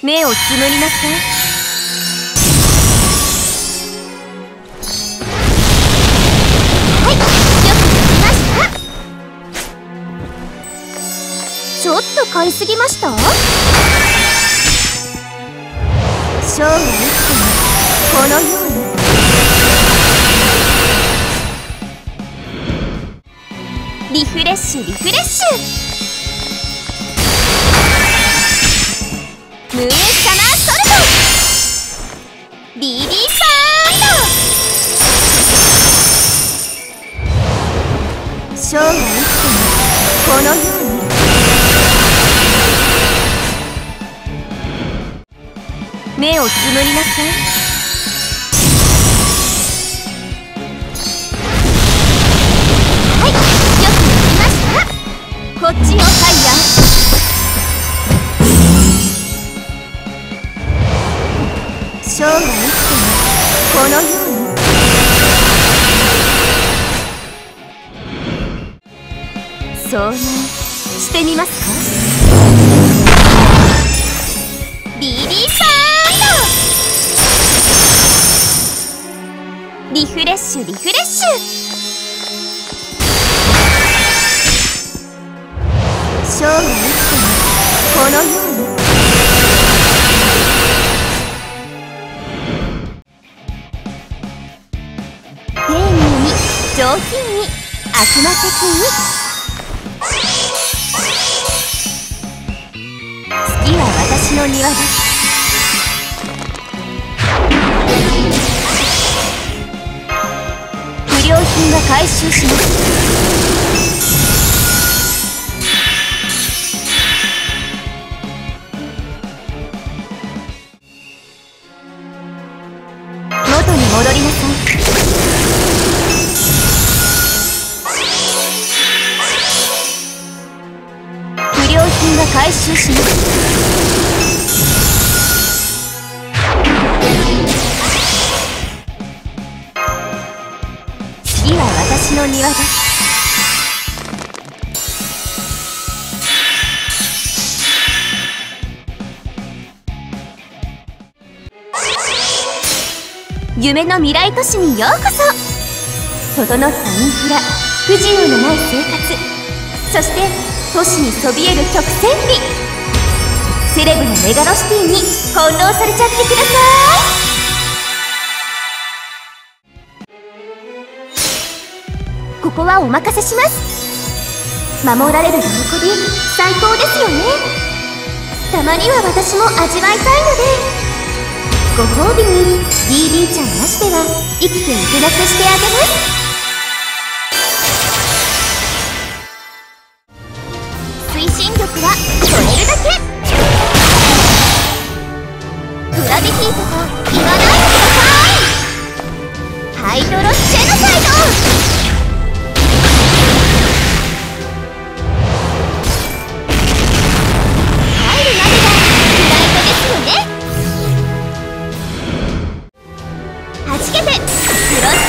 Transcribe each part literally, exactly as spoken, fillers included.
目をつむりなさい。はい、よくできました。ちょっと買いすぎました？生涯生きてもこのように。リフレッシュリフレッシュ。ムーンサマーソルト ビーディー バーンド。生涯生きてもこのように。目をつむりなさい。はい、よくできました。こっちよ、ファイヤー。生涯生きてもこのように。遭難してみますか？ ビーディー バーンド。リフレッシュリフレッシュ。生涯生きてもこのように。丁寧に上品に悪魔的に。月は私の庭です。不良品は回収します。元に戻りなさい。不良品は回収します。次は私の庭です。夢の未来都市にようこそ。整ったインフラ、不自由のない生活、そして都市にそびえる曲線美。セレブのメガロシティに翻弄されちゃってください。ここはお任せします。守られる喜び、最高ですよね。たまには私も味わいたいので、ご褒美に ディーディー ちゃんなしでは生きていけなくしてあげます。推進力はそれるだけ。グラビティとか言わないでください。ハイドロジェノサイド。入るまでがフライトですよね。はじけてクロスタッチ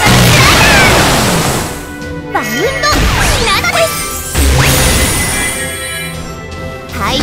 ライダー。バウンドなのです。ハイド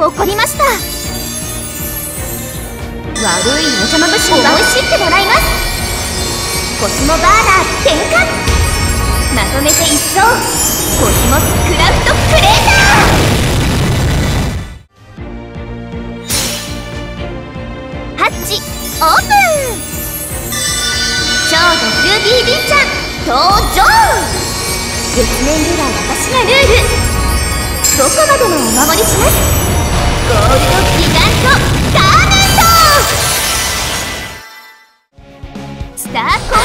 起こりました。悪いお邪魔虫に思い知ってもらいます。コスモバーナー点火。まとめて一掃、コスモスクラフトクレーター。ハッチオープン。超ドルビービンちゃん登場。月面では私がルール。どこまでもお守りします。ゴールドギガントガーメント。スターコースタ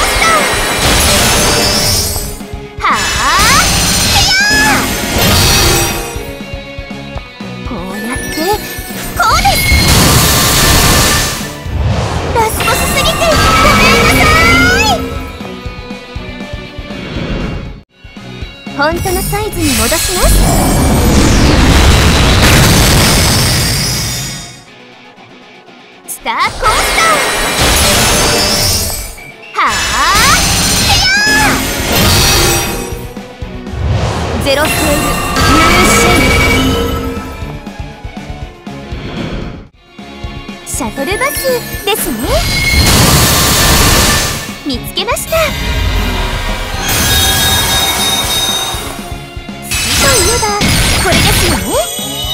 ー。はあこうやってこうです。ラスボスすぎてごめんなさい。本当のサイズに戻します。スターコースター。はあゼロセールニューシェイ。シャトルバスですね。見つけました。好きといえばこれですよね。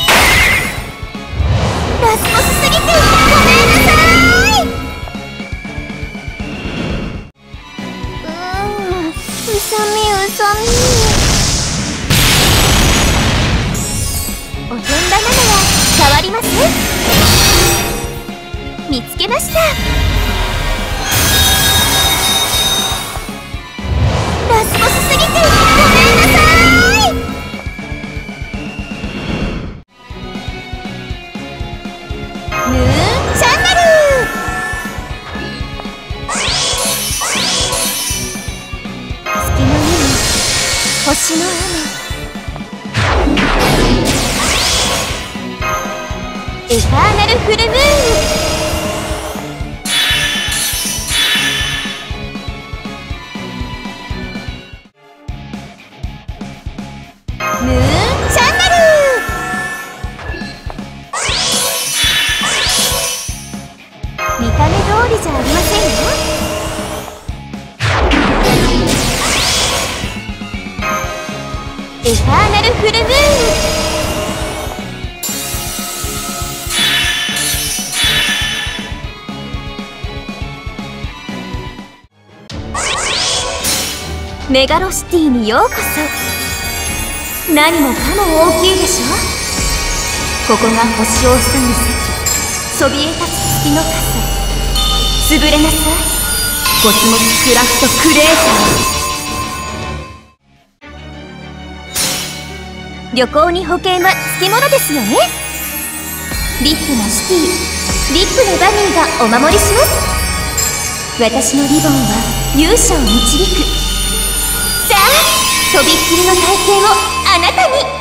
ラスボスすぎてごめんなさい。うーん、うさみうさみ。おてんばなのは変わります。見つけました。ラスボスすぎてごめんなさい。ムーンチャンネル。月の上に星の雨。エターナルフルムーン。ムーンチャンネル。見た目通りじゃありませんよ。エターナルフルムーン。メガロシティにようこそ。何もかも大きいでしょ。ここが星を塞ぐ席、そびえ立つ月の傘。潰れなさい、コスモスクラフトクレーター。旅行に保険はつきものですよね。ビッグなシティ、ビッグなバニーがお守りします。私のリボンは勇者を導く。さあ、とびっきりの体験をあなたに。